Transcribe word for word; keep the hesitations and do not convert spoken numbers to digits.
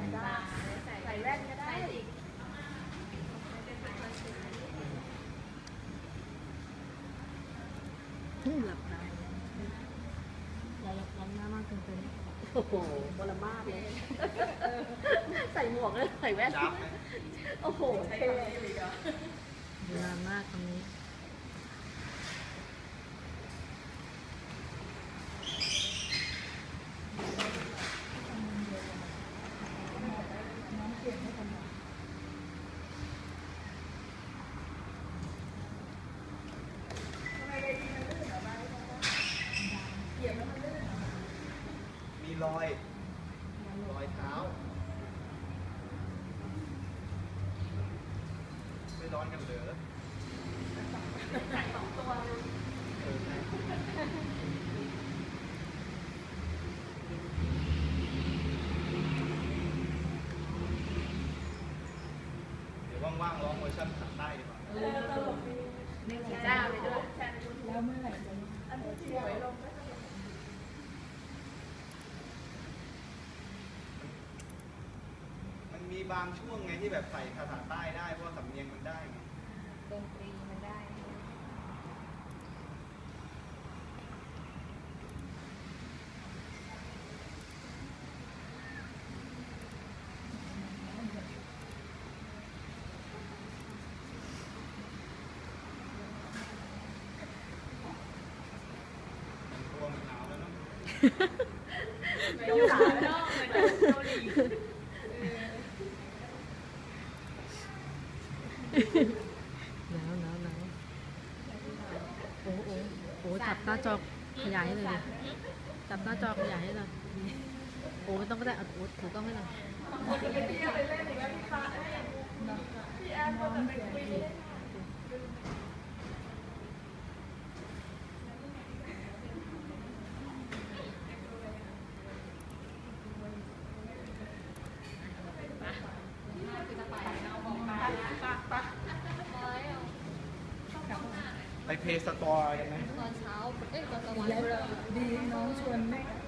ได้ใส่แว่นก็ได้หลับตาอย่าหลับหน้ามากเกินไปโอ้โหบลมากเลยใส่หมวกเลยใส่แว่นโอ้โหเท่บลมากตรงนี้มีรอยรอยเท้าไม่ร้อนกันเหรอใส่สองตัวเลยเดี๋ยวว่างๆร้องเวอร์ชันภาษาใต้ดีกว่าเจ้าไปด้วยแล้วเมื่อไหร่จะอันนี้สวยลงไหมมันมีบางช่วงไงที่แบบใส่ภาษาใต้ได้เพราะว่าสำเนียงมันได้ไงดนตรีมันได้ตัวมันหนาวแล้วเนาะไม่อยู่หนอกเหมือนเกาหลีหนาวหนาวหนาวโอ้โอ้โอ้จับหน้าจอขยายให้เลยดิจับหน้าจอขยายให้เลยโอ้ไม่ต้องก็ได้โอ้ถือกล้องให้หน่อยไปเพย์สตอร์กันไหมตอนเช้าเอ้ยตอนกลางวันดีน้องชวนแม่